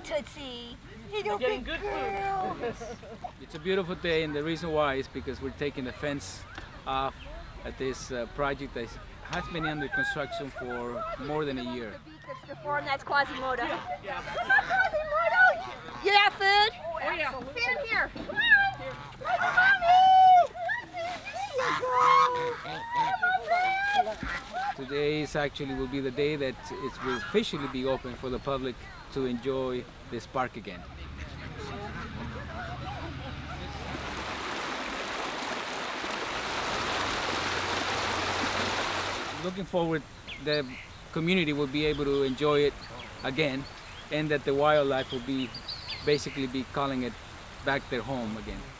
Tootsie. Little big girls. It's a beautiful day, and the reason why is because we're taking the fence off at this project that has been under construction for more than a year. The beak that's deformed, that's Quasimodo. Yeah. Quasimodo! You have food? Oh yeah. Stand here. Come on. Mommy. Today is actually will be the day that it will officially be open for the public to enjoy this park again. Looking forward, the community will be able to enjoy it again, and that the wildlife will be basically calling it back their home again.